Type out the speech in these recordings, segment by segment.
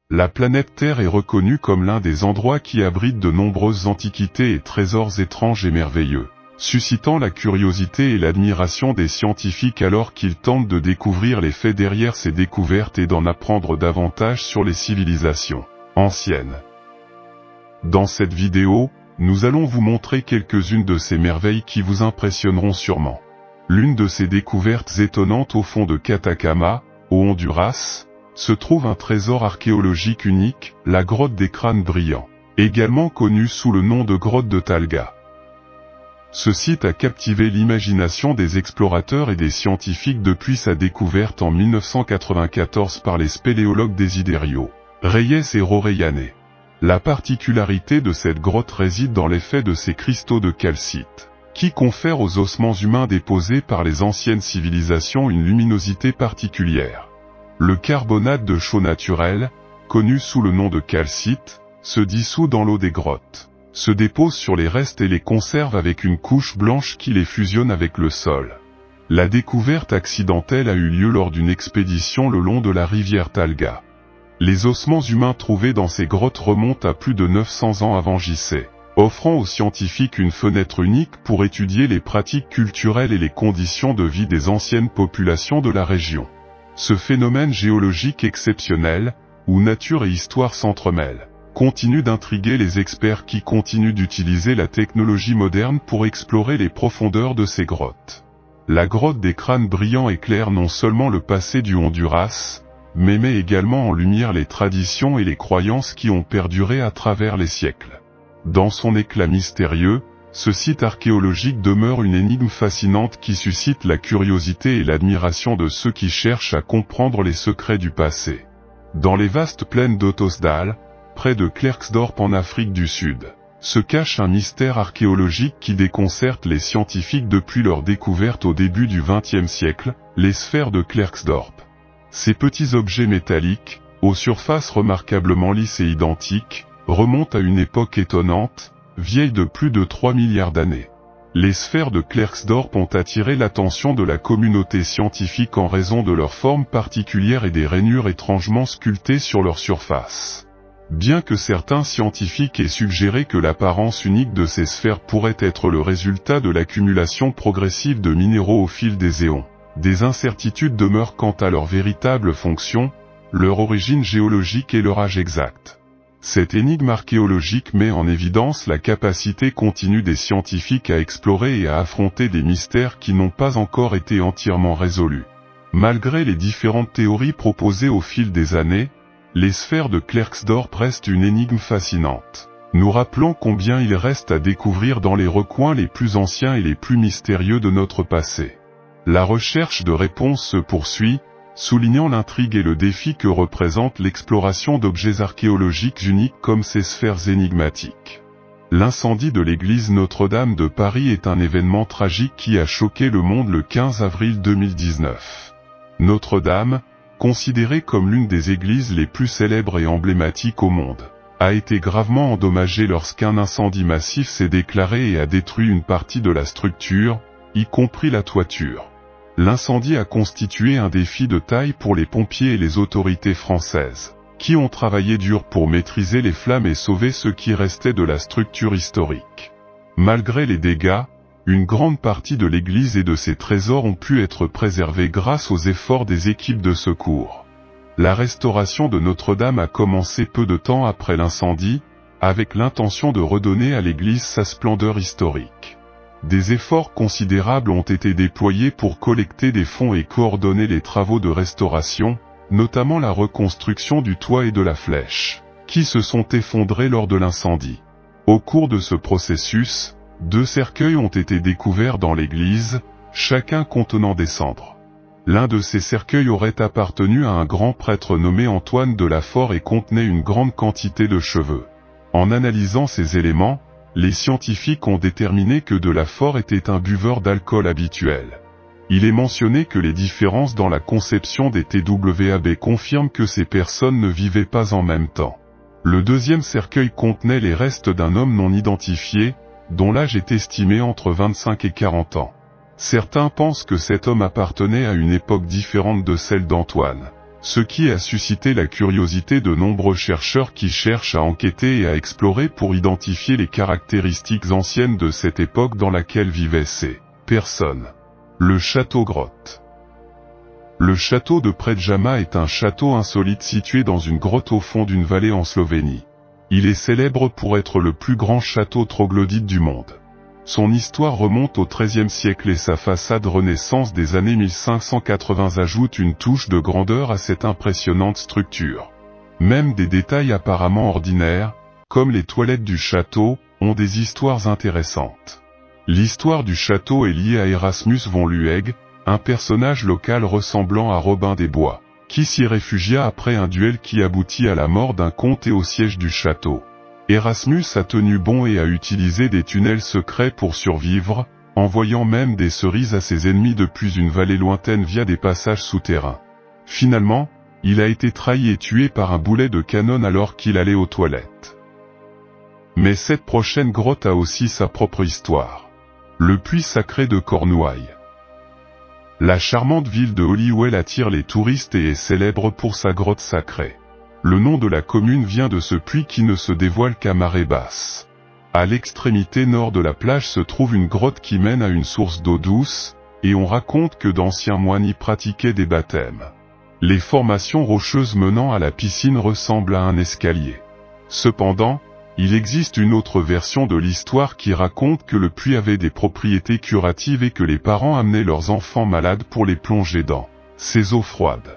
La planète Terre est reconnue comme l'un des endroits qui abritent de nombreuses antiquités et trésors étranges et merveilleux, suscitant la curiosité et l'admiration des scientifiques alors qu'ils tentent de découvrir les faits derrière ces découvertes et d'en apprendre davantage sur les civilisations anciennes. Dans cette vidéo, nous allons vous montrer quelques-unes de ces merveilles qui vous impressionneront sûrement. L'une de ces découvertes étonnantes au fond de Catacama, au Honduras, se trouve un trésor archéologique unique, la grotte des crânes brillants, également connue sous le nom de grotte de Talga. Ce site a captivé l'imagination des explorateurs et des scientifiques depuis sa découverte en 1994 par les spéléologues Desiderio Reyes et Rorellane. La particularité de cette grotte réside dans l'effet de ces cristaux de calcite, qui confèrent aux ossements humains déposés par les anciennes civilisations une luminosité particulière. Le carbonate de chaux naturel, connu sous le nom de calcite, se dissout dans l'eau des grottes, se dépose sur les restes et les conserve avec une couche blanche qui les fusionne avec le sol. La découverte accidentelle a eu lieu lors d'une expédition le long de la rivière Talga. Les ossements humains trouvés dans ces grottes remontent à plus de 900 ans avant JC, offrant aux scientifiques une fenêtre unique pour étudier les pratiques culturelles et les conditions de vie des anciennes populations de la région. Ce phénomène géologique exceptionnel, où nature et histoire s'entremêlent, continue d'intriguer les experts qui continuent d'utiliser la technologie moderne pour explorer les profondeurs de ces grottes. La grotte des crânes brillants éclaire non seulement le passé du Honduras, mais met également en lumière les traditions et les croyances qui ont perduré à travers les siècles. Dans son éclat mystérieux, ce site archéologique demeure une énigme fascinante qui suscite la curiosité et l'admiration de ceux qui cherchent à comprendre les secrets du passé. Dans les vastes plaines d'Ottosdal, près de Klerksdorp en Afrique du Sud, se cache un mystère archéologique qui déconcerte les scientifiques depuis leur découverte au début du XXe siècle, les sphères de Klerksdorp. Ces petits objets métalliques, aux surfaces remarquablement lisses et identiques, remontent à une époque étonnante, vieille de plus de 3 milliards d'années. Les sphères de Klerksdorp ont attiré l'attention de la communauté scientifique en raison de leur forme particulière et des rainures étrangement sculptées sur leur surface. Bien que certains scientifiques aient suggéré que l'apparence unique de ces sphères pourrait être le résultat de l'accumulation progressive de minéraux au fil des éons, des incertitudes demeurent quant à leur véritable fonction, leur origine géologique et leur âge exact. Cette énigme archéologique met en évidence la capacité continue des scientifiques à explorer et à affronter des mystères qui n'ont pas encore été entièrement résolus. Malgré les différentes théories proposées au fil des années, les sphères de Klerksdorp restent une énigme fascinante. Nous rappelons combien il reste à découvrir dans les recoins les plus anciens et les plus mystérieux de notre passé. La recherche de réponses se poursuit, soulignant l'intrigue et le défi que représente l'exploration d'objets archéologiques uniques comme ces sphères énigmatiques. L'incendie de l'église Notre-Dame de Paris est un événement tragique qui a choqué le monde le 15 avril 2019. Notre-Dame, considérée comme l'une des églises les plus célèbres et emblématiques au monde, a été gravement endommagée lorsqu'un incendie massif s'est déclaré et a détruit une partie de la structure, y compris la toiture. L'incendie a constitué un défi de taille pour les pompiers et les autorités françaises, qui ont travaillé dur pour maîtriser les flammes et sauver ce qui restait de la structure historique. Malgré les dégâts, une grande partie de l'église et de ses trésors ont pu être préservés grâce aux efforts des équipes de secours. La restauration de Notre-Dame a commencé peu de temps après l'incendie, avec l'intention de redonner à l'église sa splendeur historique. Des efforts considérables ont été déployés pour collecter des fonds et coordonner les travaux de restauration, notamment la reconstruction du toit et de la flèche, qui se sont effondrés lors de l'incendie. Au cours de ce processus, 2 cercueils ont été découverts dans l'église, chacun contenant des cendres. L'un de ces cercueils aurait appartenu à un grand prêtre nommé Antoine de la Forêt et contenait une grande quantité de cheveux. En analysant ces éléments, les scientifiques ont déterminé que de la Forêt était un buveur d'alcool habituel. Il est mentionné que les différences dans la conception des TWAB confirment que ces personnes ne vivaient pas en même temps. Le deuxième cercueil contenait les restes d'un homme non identifié, dont l'âge est estimé entre 25 et 40 ans. Certains pensent que cet homme appartenait à une époque différente de celle d'Antoine. ce qui a suscité la curiosité de nombreux chercheurs qui cherchent à enquêter et à explorer pour identifier les caractéristiques anciennes de cette époque dans laquelle vivaient ces personnes. Le château-grotte. Le château de Predjama est un château insolite situé dans une grotte au fond d'une vallée en Slovénie. Il est célèbre pour être le plus grand château troglodyte du monde. Son histoire remonte au XIIIe siècle et sa façade Renaissance des années 1580 ajoute une touche de grandeur à cette impressionnante structure. Même des détails apparemment ordinaires, comme les toilettes du château, ont des histoires intéressantes. L'histoire du château est liée à Erasmus von Lueg, un personnage local ressemblant à Robin des Bois, qui s'y réfugia après un duel qui aboutit à la mort d'un comte et au siège du château. Erasmus a tenu bon et a utilisé des tunnels secrets pour survivre, envoyant même des cerises à ses ennemis depuis une vallée lointaine via des passages souterrains. Finalement, il a été trahi et tué par un boulet de canon alors qu'il allait aux toilettes. Mais cette prochaine grotte a aussi sa propre histoire. Le puits sacré de Cornouailles. La charmante ville de Holywell attire les touristes et est célèbre pour sa grotte sacrée. Le nom de la commune vient de ce puits qui ne se dévoile qu'à marée basse. À l'extrémité nord de la plage se trouve une grotte qui mène à une source d'eau douce, et on raconte que d'anciens moines y pratiquaient des baptêmes. Les formations rocheuses menant à la piscine ressemblent à un escalier. Cependant, il existe une autre version de l'histoire qui raconte que le puits avait des propriétés curatives et que les parents amenaient leurs enfants malades pour les plonger dans ces eaux froides.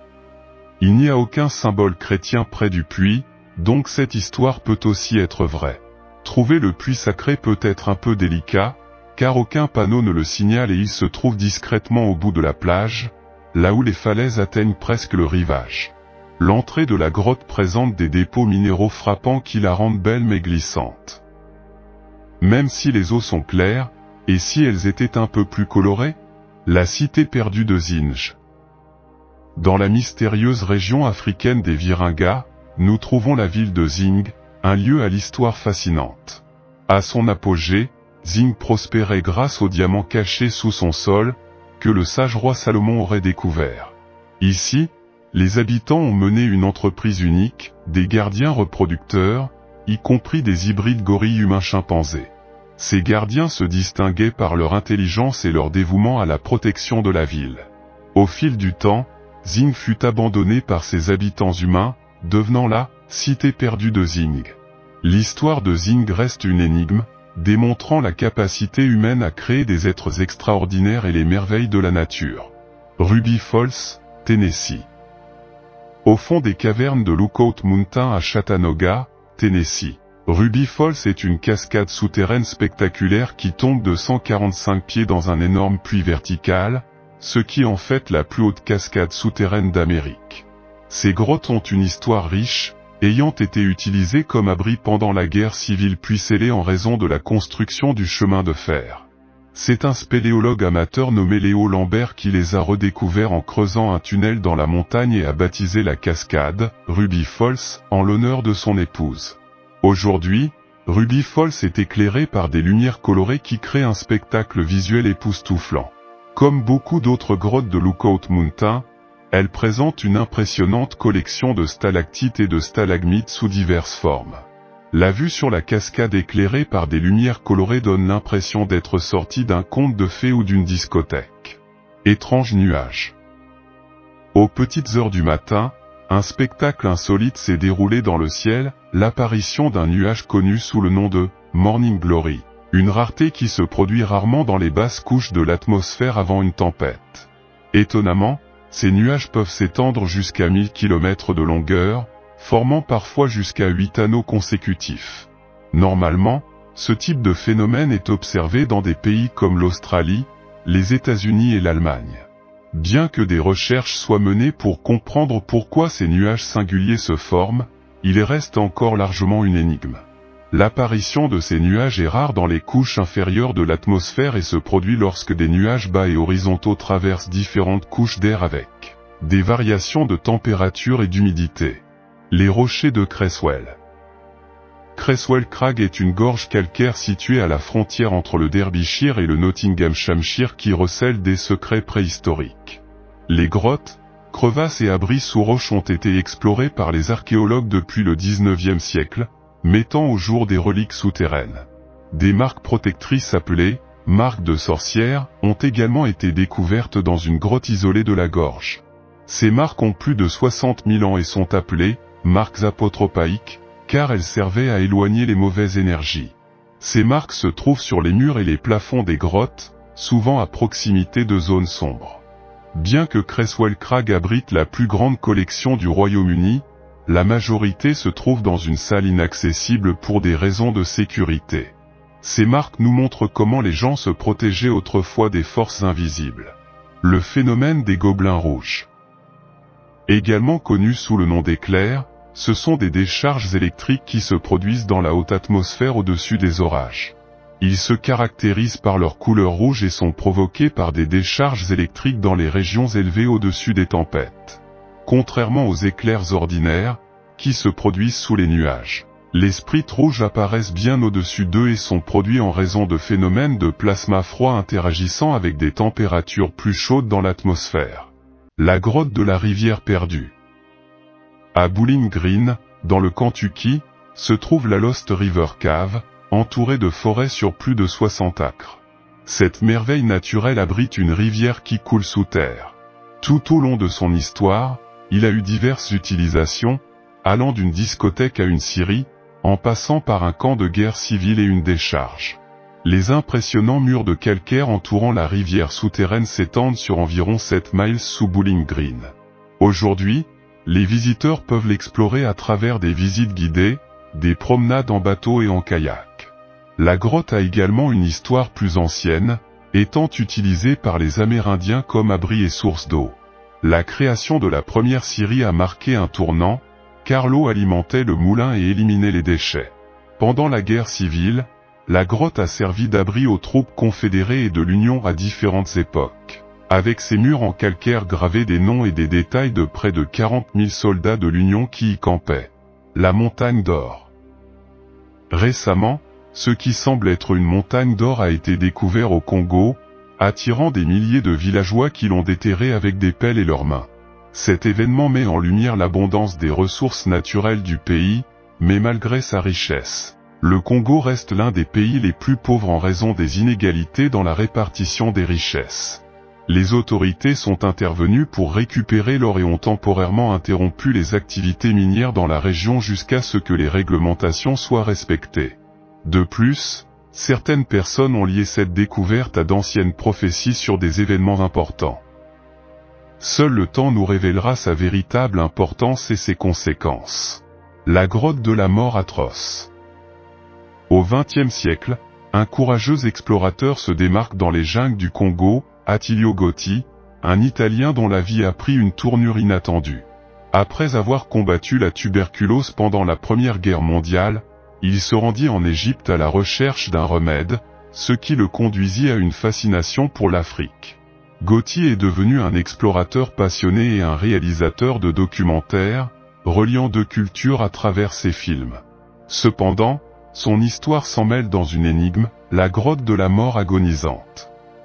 Il n'y a aucun symbole chrétien près du puits, donc cette histoire peut aussi être vraie. Trouver le puits sacré peut être un peu délicat, car aucun panneau ne le signale et il se trouve discrètement au bout de la plage, là où les falaises atteignent presque le rivage. L'entrée de la grotte présente des dépôts minéraux frappants qui la rendent belle mais glissante. Même si les eaux sont claires, et si elles étaient un peu plus colorées? La cité perdue de Zinj. Dans la mystérieuse région africaine des Virunga, nous trouvons la ville de Zing, un lieu à l'histoire fascinante. À son apogée, Zing prospérait grâce aux diamants cachés sous son sol, que le sage roi Salomon aurait découvert. Ici, les habitants ont mené une entreprise unique, des gardiens reproducteurs, y compris des hybrides gorilles humains chimpanzés. Ces gardiens se distinguaient par leur intelligence et leur dévouement à la protection de la ville. Au fil du temps, Zing fut abandonnée par ses habitants humains, devenant la cité perdue de Zing. L'histoire de Zing reste une énigme, démontrant la capacité humaine à créer des êtres extraordinaires et les merveilles de la nature. Ruby Falls, Tennessee. Au fond des cavernes de Lookout Mountain à Chattanooga, Tennessee, Ruby Falls est une cascade souterraine spectaculaire qui tombe de 145 pieds dans un énorme puits vertical, ce qui en fait la plus haute cascade souterraine d'Amérique. Ces grottes ont une histoire riche, ayant été utilisées comme abri pendant la guerre civile puis scellées en raison de la construction du chemin de fer. C'est un spéléologue amateur nommé Léo Lambert qui les a redécouverts en creusant un tunnel dans la montagne et a baptisé la cascade, Ruby Falls, en l'honneur de son épouse. Aujourd'hui, Ruby Falls est éclairée par des lumières colorées qui créent un spectacle visuel époustouflant. Comme beaucoup d'autres grottes de Lookout Mountain, elle présente une impressionnante collection de stalactites et de stalagmites sous diverses formes. La vue sur la cascade éclairée par des lumières colorées donne l'impression d'être sortie d'un conte de fées ou d'une discothèque. Étrange nuage. Aux petites heures du matin, un spectacle insolite s'est déroulé dans le ciel, l'apparition d'un nuage connu sous le nom de Morning Glory, une rareté qui se produit rarement dans les basses couches de l'atmosphère avant une tempête. Étonnamment, ces nuages peuvent s'étendre jusqu'à 1000 km de longueur, formant parfois jusqu'à 8 anneaux consécutifs. Normalement, ce type de phénomène est observé dans des pays comme l'Australie, les États-Unis et l'Allemagne. Bien que des recherches soient menées pour comprendre pourquoi ces nuages singuliers se forment, il reste encore largement une énigme. L'apparition de ces nuages est rare dans les couches inférieures de l'atmosphère et se produit lorsque des nuages bas et horizontaux traversent différentes couches d'air avec des variations de température et d'humidité. Les rochers de Creswell. Creswell Crag est une gorge calcaire située à la frontière entre le Derbyshire et le Nottinghamshire qui recèle des secrets préhistoriques. Les grottes, crevasses et abris sous roches ont été explorés par les archéologues depuis le XIXe siècle, mettant au jour des reliques souterraines. Des marques protectrices appelées « marques de sorcières » ont également été découvertes dans une grotte isolée de la gorge. Ces marques ont plus de 60 000 ans et sont appelées « marques apotropaïques » car elles servaient à éloigner les mauvaises énergies. Ces marques se trouvent sur les murs et les plafonds des grottes, souvent à proximité de zones sombres. Bien que Creswell Crag abrite la plus grande collection du Royaume-Uni, la majorité se trouve dans une salle inaccessible pour des raisons de sécurité. Ces marques nous montrent comment les gens se protégeaient autrefois des forces invisibles. Le phénomène des gobelins rouges. Également connu sous le nom d'éclairs, ce sont des décharges électriques qui se produisent dans la haute atmosphère au-dessus des orages. Ils se caractérisent par leur couleur rouge et sont provoqués par des décharges électriques dans les régions élevées au-dessus des tempêtes. Contrairement aux éclairs ordinaires, qui se produisent sous les nuages, les sprites rouges apparaissent bien au-dessus d'eux et sont produits en raison de phénomènes de plasma froid interagissant avec des températures plus chaudes dans l'atmosphère. La grotte de la rivière perdue. À Bowling Green, dans le Kentucky, se trouve la Lost River Cave, entourée de forêts sur plus de 60 acres. Cette merveille naturelle abrite une rivière qui coule sous terre. Tout au long de son histoire, il a eu diverses utilisations, allant d'une discothèque à une scierie, en passant par un camp de guerre civile et une décharge. Les impressionnants murs de calcaire entourant la rivière souterraine s'étendent sur environ 7 miles sous Bowling Green. Aujourd'hui, les visiteurs peuvent l'explorer à travers des visites guidées, des promenades en bateau et en kayak. La grotte a également une histoire plus ancienne, étant utilisée par les Amérindiens comme abri et source d'eau. La création de la première scierie a marqué un tournant, car l'eau alimentait le moulin et éliminait les déchets. Pendant la guerre civile, la grotte a servi d'abri aux troupes confédérées et de l'Union à différentes époques. Avec ses murs en calcaire gravés des noms et des détails de près de 40 000 soldats de l'Union qui y campaient. La montagne d'or. Récemment, ce qui semble être une montagne d'or a été découvert au Congo, attirant des milliers de villageois qui l'ont déterré avec des pelles et leurs mains. Cet événement met en lumière l'abondance des ressources naturelles du pays, mais malgré sa richesse, le Congo reste l'un des pays les plus pauvres en raison des inégalités dans la répartition des richesses. Les autorités sont intervenues pour récupérer l'or et ont temporairement interrompu les activités minières dans la région jusqu'à ce que les réglementations soient respectées. De plus, certaines personnes ont lié cette découverte à d'anciennes prophéties sur des événements importants. Seul le temps nous révélera sa véritable importance et ses conséquences. La grotte de la mort atroce. Au XXe siècle, un courageux explorateur se démarque dans les jungles du Congo, Attilio Gotti, un Italien dont la vie a pris une tournure inattendue. Après avoir combattu la tuberculose pendant la Première Guerre mondiale, il se rendit en Égypte à la recherche d'un remède, ce qui le conduisit à une fascination pour l'Afrique. Gotti est devenu un explorateur passionné et un réalisateur de documentaires, reliant deux cultures à travers ses films. Cependant, son histoire s'en mêle dans une énigme, la grotte de la mort agonisante.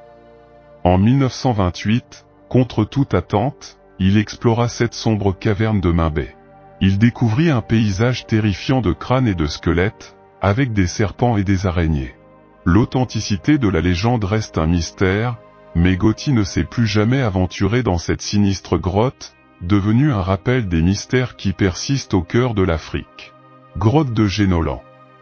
En 1928, contre toute attente, il explora cette sombre caverne de Mimbé. Il découvrit un paysage terrifiant de crânes et de squelettes, avec des serpents et des araignées. L'authenticité de la légende reste un mystère, mais Gotti ne s'est plus jamais aventuré dans cette sinistre grotte, devenue un rappel des mystères qui persistent au cœur de l'Afrique. Grotte de Génolan.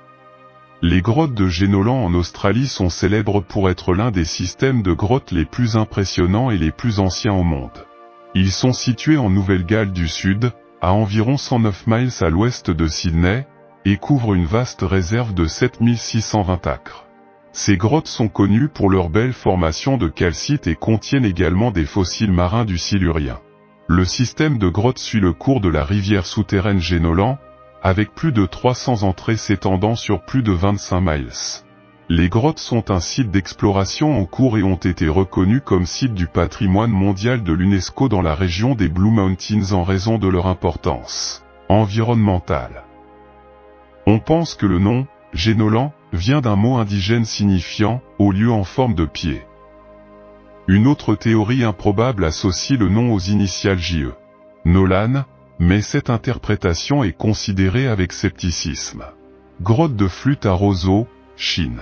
Les grottes de Génolan en Australie sont célèbres pour être l'un des systèmes de grottes les plus impressionnants et les plus anciens au monde. Ils sont situés en Nouvelle-Galles du Sud, à environ 109 miles à l'ouest de Sydney, et couvrent une vaste réserve de 7620 acres. Ces grottes sont connues pour leur belle formation de calcite et contiennent également des fossiles marins du Silurien. Le système de grottes suit le cours de la rivière souterraine Génolan, avec plus de 300 entrées s'étendant sur plus de 25 miles. Les grottes sont un site d'exploration en cours et ont été reconnus comme site du patrimoine mondial de l'UNESCO dans la région des Blue Mountains en raison de leur importance environnementale. On pense que le nom, Génolan, vient d'un mot indigène signifiant « haut lieu en forme de pied ». Une autre théorie improbable associe le nom aux initiales JE. Nolan, mais cette interprétation est considérée avec scepticisme. Grotte de flûte à roseaux, Chine.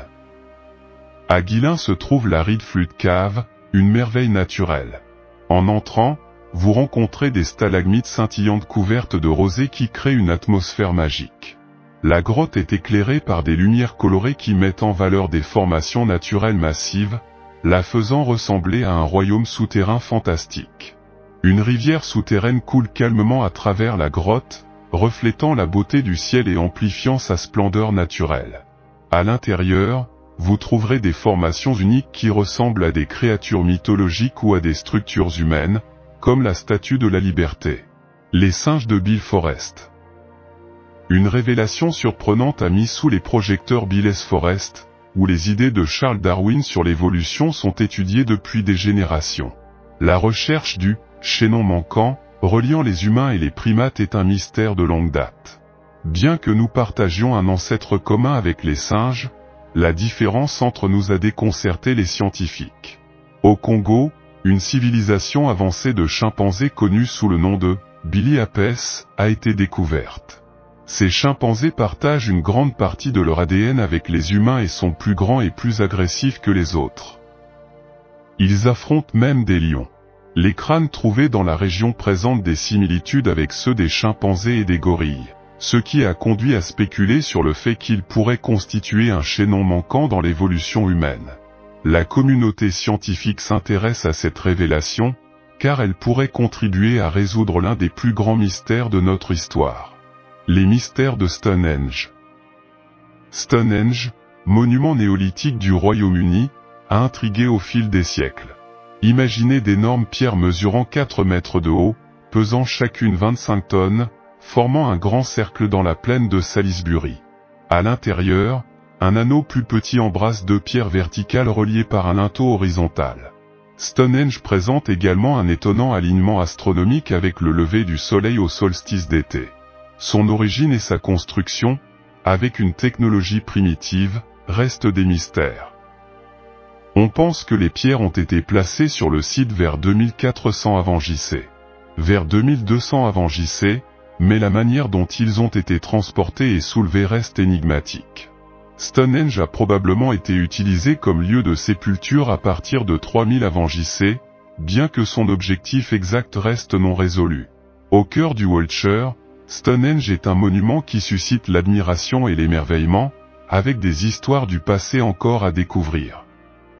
À Guilin se trouve la Reed Flute Cave, une merveille naturelle. En entrant, vous rencontrez des stalagmites scintillantes couvertes de rosée qui créent une atmosphère magique. La grotte est éclairée par des lumières colorées qui mettent en valeur des formations naturelles massives, la faisant ressembler à un royaume souterrain fantastique. Une rivière souterraine coule calmement à travers la grotte, reflétant la beauté du ciel et amplifiant sa splendeur naturelle. À l'intérieur, vous trouverez des formations uniques qui ressemblent à des créatures mythologiques ou à des structures humaines, comme la Statue de la Liberté. Les singes de Bill Forrest. Une révélation surprenante a mis sous les projecteurs Bill Forrest, où les idées de Charles Darwin sur l'évolution sont étudiées depuis des générations. La recherche du chaînon manquant, reliant les humains et les primates est un mystère de longue date. Bien que nous partagions un ancêtre commun avec les singes, la différence entre nous a déconcerté les scientifiques. Au Congo, une civilisation avancée de chimpanzés connue sous le nom de Billy Apes a été découverte. Ces chimpanzés partagent une grande partie de leur ADN avec les humains et sont plus grands et plus agressifs que les autres. Ils affrontent même des lions. Les crânes trouvés dans la région présentent des similitudes avec ceux des chimpanzés et des gorilles, ce qui a conduit à spéculer sur le fait qu'ils pourraient constituer un chaînon manquant dans l'évolution humaine. La communauté scientifique s'intéresse à cette révélation, car elle pourrait contribuer à résoudre l'un des plus grands mystères de notre histoire. Les mystères de Stonehenge. Stonehenge, monument néolithique du Royaume-Uni, a intrigué au fil des siècles. Imaginez d'énormes pierres mesurant 4 mètres de haut, pesant chacune 25 tonnes, formant un grand cercle dans la plaine de Salisbury. À l'intérieur, un anneau plus petit embrasse 2 pierres verticales reliées par un linteau horizontal. Stonehenge présente également un étonnant alignement astronomique avec le lever du soleil au solstice d'été. Son origine et sa construction, avec une technologie primitive, restent des mystères. On pense que les pierres ont été placées sur le site vers 2400 avant JC. Vers 2200 avant JC, mais la manière dont ils ont été transportés et soulevés reste énigmatique. Stonehenge a probablement été utilisé comme lieu de sépulture à partir de 3000 avant JC, bien que son objectif exact reste non résolu. Au cœur du Wiltshire, Stonehenge est un monument qui suscite l'admiration et l'émerveillement, avec des histoires du passé encore à découvrir.